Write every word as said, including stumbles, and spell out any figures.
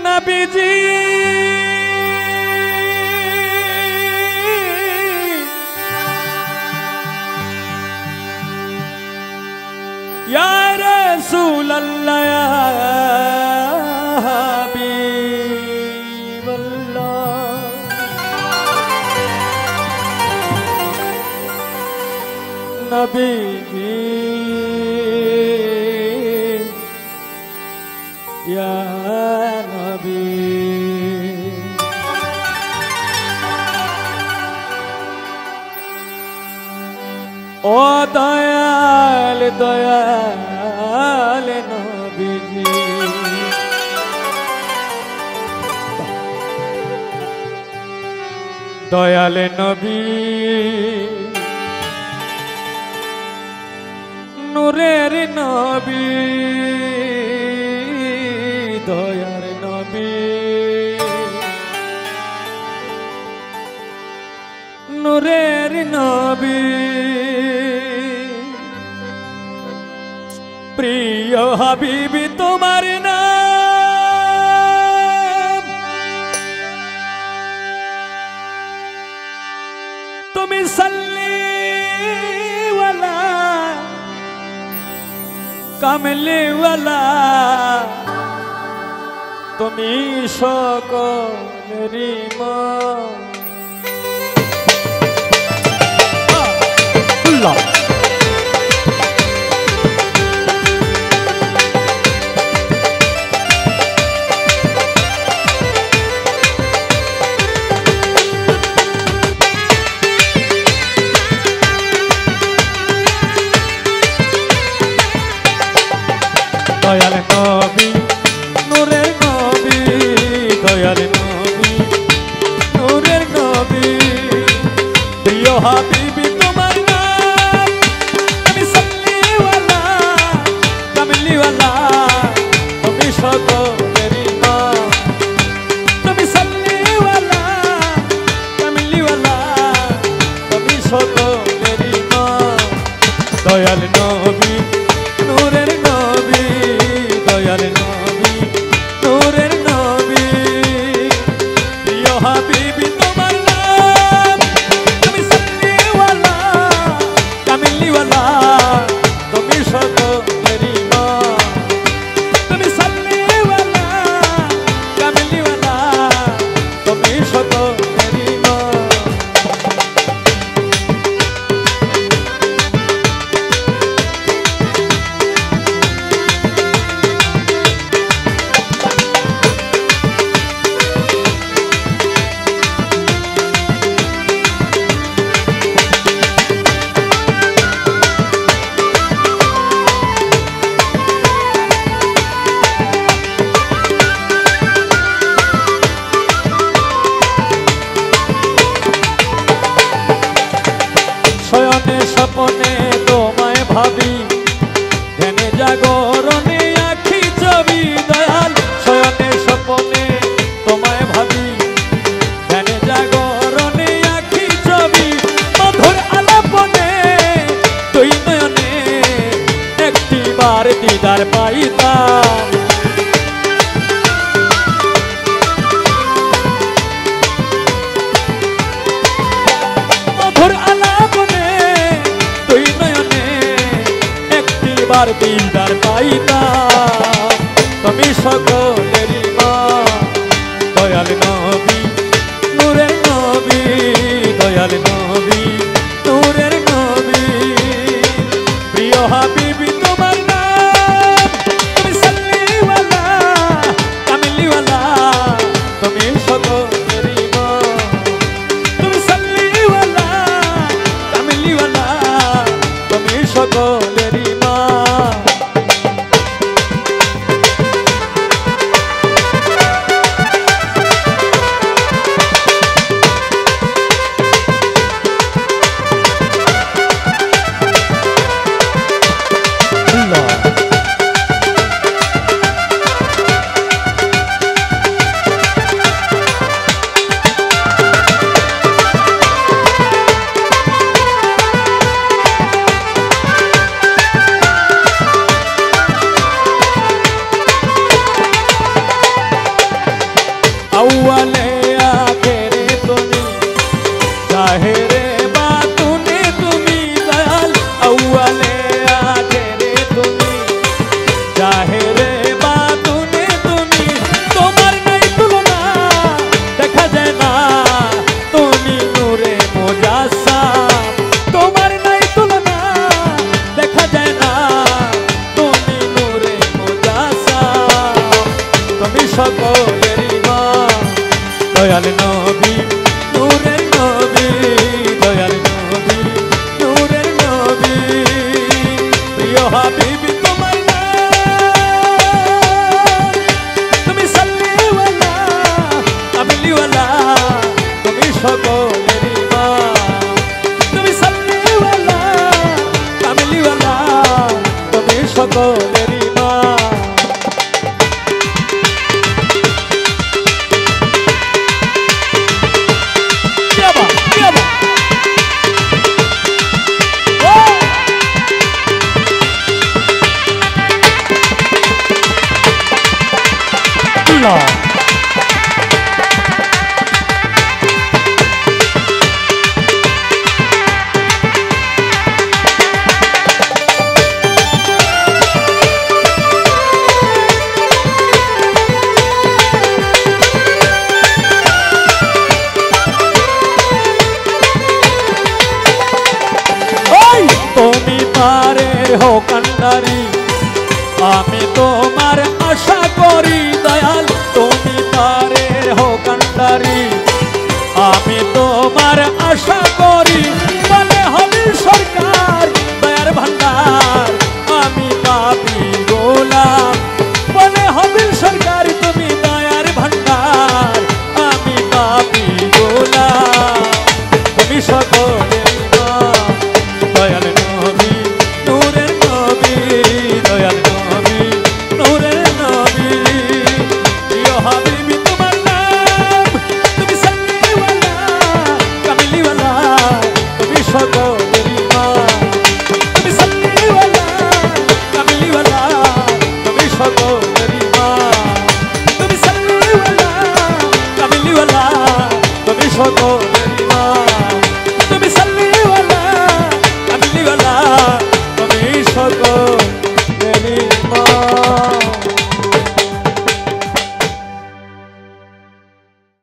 নবীজি ইয়া রাসূলুল্লাহ ইয়া হাবিবাল্লাহ নবীজি ইয়া নবী ও দয়াল দয়াল নবীজি দয়াল নবী নূরের নবী দয়ার নবী নূরের নবী প্রিয় হাবিবি তোমার নাম তুমি সাল্লি ওয়ালা কামলি ওয়ালা তুমি সকলেরই মন আল্লাহ দয়াল নবী নূরের নবী দয়াল নবী নূরের নবী প্রিয় হাবিবি তোমার নাম তুমি সাল্লিওয়ালা কামলিওয়ালা তুমি সকলেরই মন তুমি সাল্লিওয়ালা কামলিওয়ালা তুমি সকলেরই মন দয়াল নবী নূরের নবী দয়াল নবী নূরের নবী প্রিয় হাবিবি তোমার নাম তুমি সাল্লিওয়ালা কামলিওয়ালা তুমি সকলেরই মন তুমি সাল্লিওয়ালা কামলিওয়ালা তুমি সকলেরই মন শয়নে স্বপনে তোমায় ভাবি ধ্যানে জাগরণে আঁখি ছবি দয়াল শয়নে স্বপনে তোমায় ভাবি ধ্যানে জাগরণে আঁখি ছবি মধুর আলাপনে দুই নয়নে একটিবার দিদার পাইতাম মধুর বার দিলদার পাইতাম তুমি সকলেরই মন দয়াল নবী নূরের নবী দয়াল নবী নূরের নবী প্রিয় হাবিবি তোমার নাম তুমি সাল্লিওয়ালা কামলিওয়ালা তুমি সকলেরই মন তুমি সাল্লিওয়ালা কামলিওয়ালা তুমি সকলেরই মন আল্লাহ। তুমি পারে হো কান্ডারি আমি তোমার আশা করি দয়াল তুমি পারে হো কান্ডারি আমি তোমার আশা করি বলে হবে সরকার দয়ার ভান্ডার আমি পাপি গোলাম বলে হবে সরকার তুমি দয়ার ভান্ডার আমি পাপি গোলাম তুমি সকলে দয়াল নবী নূরের নবী দয়াল নবী নূরের নবী প্রিয় হাবিবি তোমার নাম তুমি সাল্লিওয়ালা কামিলিওয়ালা তুমি সকলেরই মা তুমি সাল্লিওয়ালা কামিলিওয়ালা তুমি সকলেরই মা তুমি সাল্লিওয়ালা কামিলিওয়ালা তুমি সকলেরই মা তুমি